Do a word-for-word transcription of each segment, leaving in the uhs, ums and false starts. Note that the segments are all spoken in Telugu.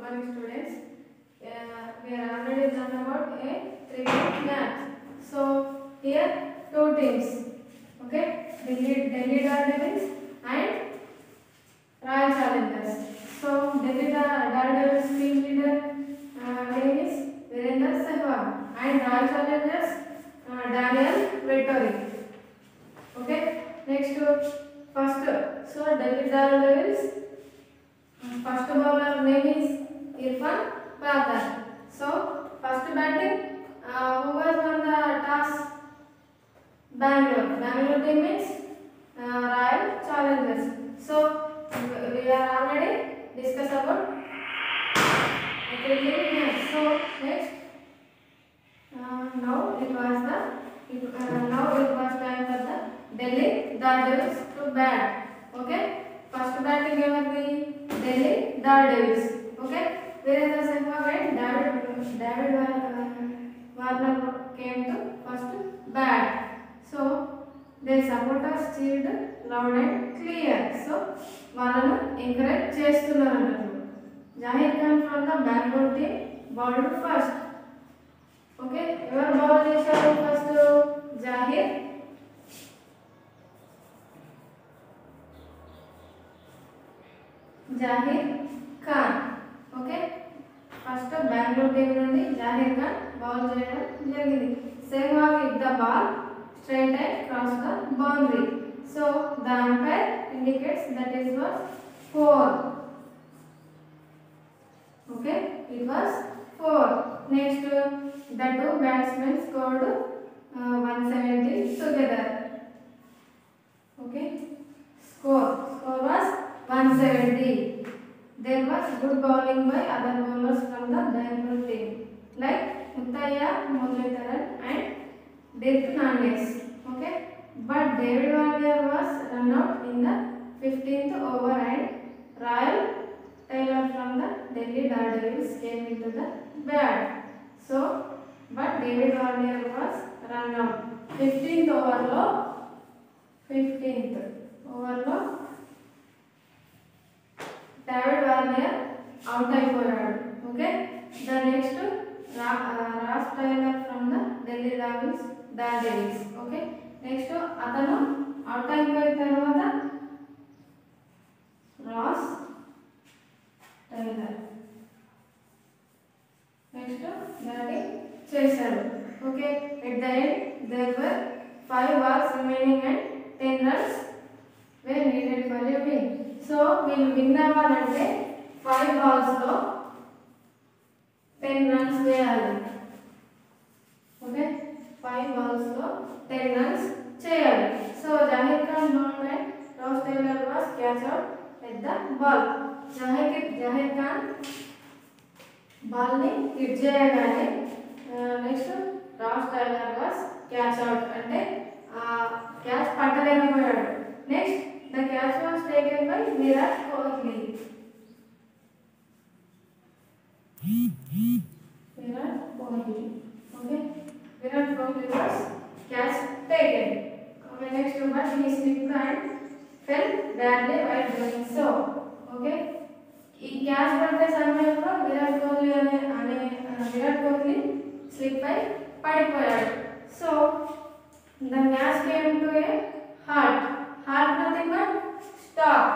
morning students. Uh, we are already done about a cricket match. So here two teams. Okay, Delhi Delhi Daredevils and Royal Challengers. So Delhi Daredevils team leader uh, name is Virender Sehwag and Royal Challengers uh, Daniel Vettori. Okay, next first. So Delhi Daredevils. First bowler name is Irfan Pathan. So first batting, uh, who was on the toss? Bangalore. Bangalore team is uh, Royal Challengers. So we are already discussed about cricket match. So next, uh, now it was the uh, now it was time for the Delhi Daredevils to bat. Okay. First batting every Delhi Daredevils. Okay. Virender Sehwag and David David uh, Warner came to first bat. So their supporters cheered loud and clear. So వాళ్ళను encourage చేస్తున్నారు అన్నట్టు. Zahir Khan from the Bangalore team bowled first. Okay. ఎవరు బౌల్ చేశారు first? Zahir Zahir Khan. Okay. First Bangalore team నుండి Zahir Khan ball చేయడం జరిగింది. Sehwag hit the ball straight and cross the boundary. So the umpire indicates that it was four. Okay, it was four. Next, the two batsmen scored uh, one seventy together. Okay, score score was one seventy. There was good bowling by other bowlers from the Bangalore team like Muthaiya Muralitharan and Dirk Nandes. Okay, but David Warner was run out in the fifteenth over and Royal Taylor from the Delhi Daredevils came into the bat. So, but David Warner was run out. fifteenth over lo fifteenth over lo David Warner out అయిపోయాడు. Okay, the next Ra, uh, Ross Taylor from the Delhi Daredevils Daredevils. Okay, next అతను అవుట్ అయిపోయిన తర్వాత రాస్ టైలర్ నెక్స్ట్ బ్యాటింగ్ చేశాడు. Okay, at the end there were five balls remaining and ten runs were needed for a win. So వీళ్ళు విన్ అవ్వాలంటే ఫైవ్ బాల్స్లో టెన్ రన్స్ వేయాలి. ఓకే, ఫైవ్ బాల్స్లో టెన్ రన్స్ చేయాలి. So Zaheer Khan bowled and Ross Taylor was catch out at the ball. Zaheer Zaheer Khan బాల్ని హిట్ చేయగానే next Ross Taylor was catch out అంటే క్యాచ్ పట్టలేకపోయాడు. Next the catch was taken by Virat Kohli. Virat Kohli. Okay, Virat Kohli was catch taken. Okay, next but he slipped and fell badly while doing so. Okay, ఈ క్యాచ్ పట్టే సమయంలో విరాట్ కోహ్లీ అనే అనే విరాట్ కోహ్లీ స్లిప్ అయి పడిపోయాడు. So the match came to a hard hard nothing but stop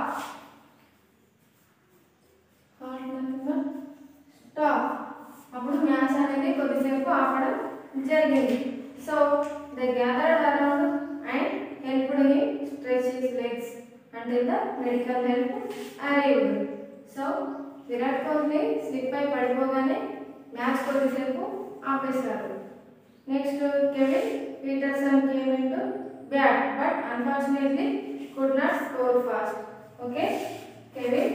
hard nothing but stop. అప్పుడు మ్యాచ్ అనేది కొద్దిసేపు ఆపడం జరిగింది. So they gathered around and helped him stretch his legs until the medical help arrived. So Virat Kohli slip అయి పడిపోగానే మ్యాచ్ కొద్దిసేపు ఆపేశారు. Next Kevin Pietersen came into bat but unfortunately could not score fast. Okay, Kevin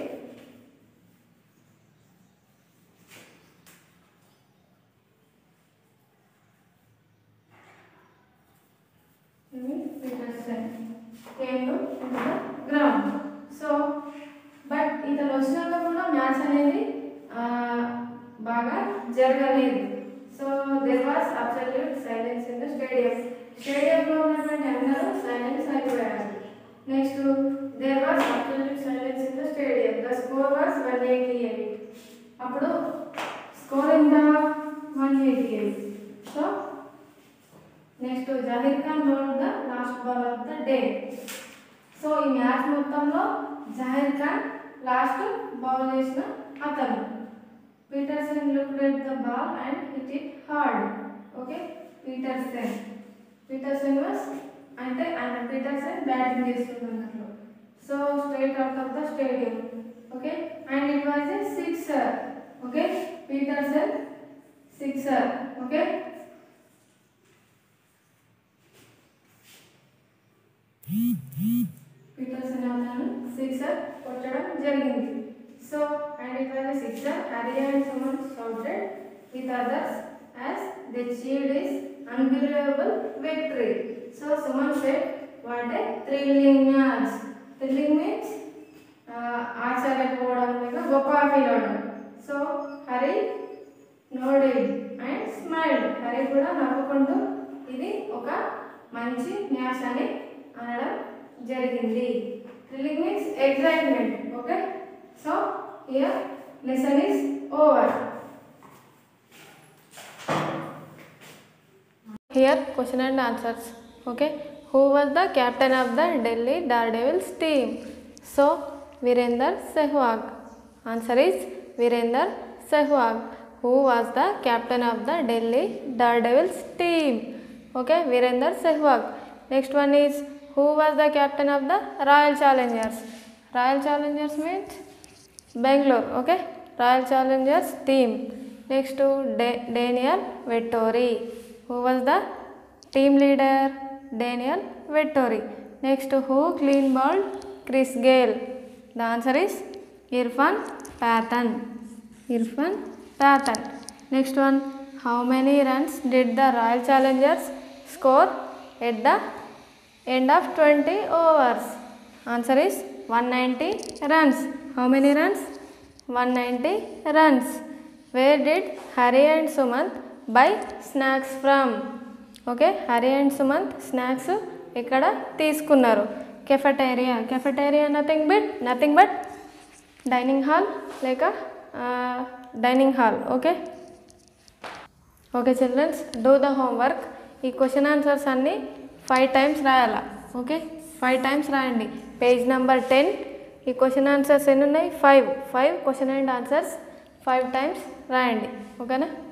Peterson came to the ground. So, but ఇతను వచ్చినాక కూడా మ్యాచ్ అనేది బాగా జరగలేదు. So there was absolute silence in the stadium. స్టేడియంలో ఉన్నటువంటి అందరూ సైలెన్స్ అయిపోయారు. Next there was absolute silence in the stadium. The score was one eighty eight. అప్పుడు స్కోర్ ఎంత one eighty eight. So next Zaheer Khan bowl the last ball of the day. So ఈ మ్యాచ్ మొత్తంలో జహీర్ ఖాన్ లాస్ట్ బౌల్ చేసిన అతను. Pietersen looked at the ball and hit it hard. Okay, Pietersen Pietersen was అంటే ఆయన పీటర్సన్ బ్యాటింగ్ చేస్తున్నట్లు. So straight out of the stadium. Okay, and it was a sixer. Okay, Pietersen sixer. Okay, Pietersen అతను సిక్సర్ కొట్టడం జరిగింది. So and it was a sixer. Hari and Suman shouted with others as they cheered his unbelievable victory. So Suman said, what a thrilling match. Thrilling means ఆశ్చర్యపోవడం లేక గొప్పగా ఫీల్ అవడం. So Hari nodded and smiled. Hari కూడా నవ్వుకుంటూ ఇది ఒక మంచి మ్యాచ్ అని అనడం జరిగింది. Thrilling means excitement. Okay, so here lesson is over. Here question and answers. Okay, who was the captain of the Delhi Daredevils team? So Virender Sehwag. Answer is Virender Sehwag. Who was the captain of the Delhi Daredevils team? Okay, Virender Sehwag. Next one is who was the captain of the Royal Challengers? Royal Challengers means Bangalore. Okay, Royal Challengers team. Next to Da- Daniel Vettori. Who was the team leader? Daniel Vettori. Next, who clean bowled Chris Gayle? The answer is Irfan Pathan. Irfan Pathan. Next one, how many runs did the Royal Challengers score at the end of twenty overs? Answer is one ninety runs. How many runs? one ninety runs. Where did Hari and Sumant buy snacks from? Okay, Hari and Sumanth snacks ఇక్కడ తీసుకున్నారు. Cafeteria. Cafeteria nothing but nothing but dining hall లేక dining hall. Okay okay childrens, do the homework. ఈ క్వశ్చన్ ఆన్సర్స్ అన్నీ ఫైవ్ టైమ్స్ రాయాలా. ఓకే, ఫైవ్ టైమ్స్ రాయండి. Page number ten. ఈ క్వశ్చన్ ఆన్సర్స్ ఎన్ని ఉన్నాయి? Five. Five question and answers five times రాయండి. ఓకేనా?